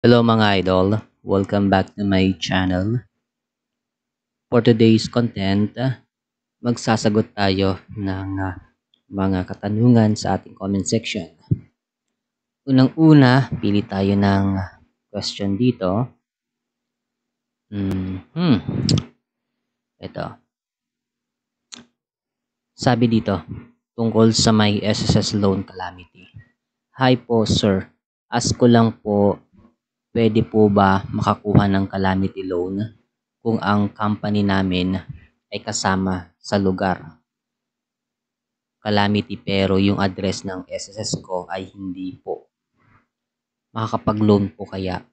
Hello mga idol, welcome back to my channel. For today's content, magsasagot tayo ng mga katanungan sa ating comment section. Unang-una, pili tayo ng question dito. Ito. Sabi dito, tungkol sa may SSS loan calamity. Hi po sir, ask ko lang po, pwede po ba makakuha ng calamity loan kung ang company namin ay kasama sa lugar calamity pero yung address ng SSS ko ay hindi po? Makakapag-loan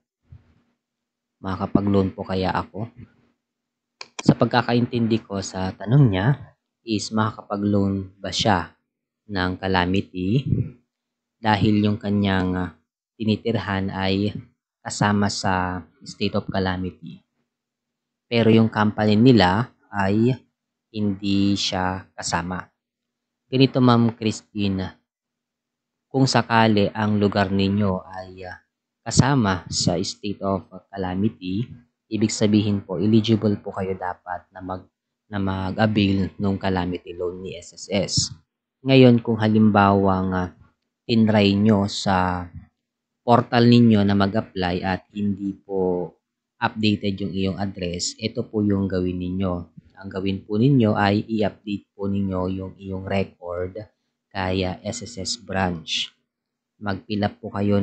po kaya ako? Sa pagkakaintindi ko sa tanong niya is makakapag-loan ba siya ng calamity dahil yung kanyang tinitirhan ay kasama sa state of calamity. Pero yung company nila ay hindi siya kasama. Ganito Ma'am Christine, kung sakali ang lugar ninyo ay kasama sa state of calamity, ibig sabihin po eligible po kayo dapat na mag-avail ng calamity loan ni SSS. Ngayon kung halimbawang tinry nyo sa portal ninyo na mag-apply at hindi po updated yung iyong address, ito po yung gawin ninyo. Ang gawin po ninyo ay i-update po ninyo yung iyong record kaya SSS branch. Mag-fill up po kayo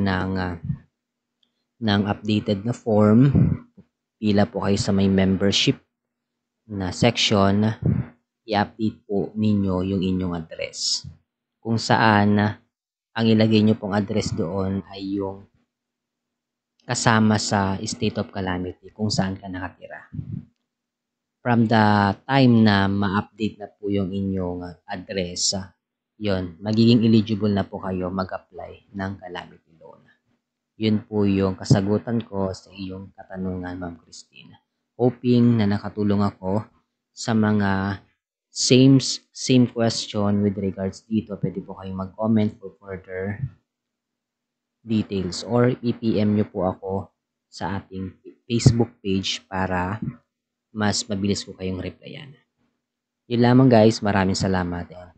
ng updated na form. Pila po kayo sa may membership na section. I-update po ninyo yung inyong address. Kung saan ang ilagay nyo pong address doon ay yung kasama sa state of calamity kung saan ka nakatira. From the time na ma-update na po yung inyong address, yon magiging eligible na po kayo mag-apply ng calamity loan. Yun po yung kasagutan ko sa iyong katanungan, Ma'am Christine. Hoping na nakatulong ako sa mga same question with regards dito. Pwede po kayong mag-comment for further details or i-PM nyo po ako sa ating Facebook page para mas mabilis ko kayong replyan. Yun lamang guys, maraming salamat.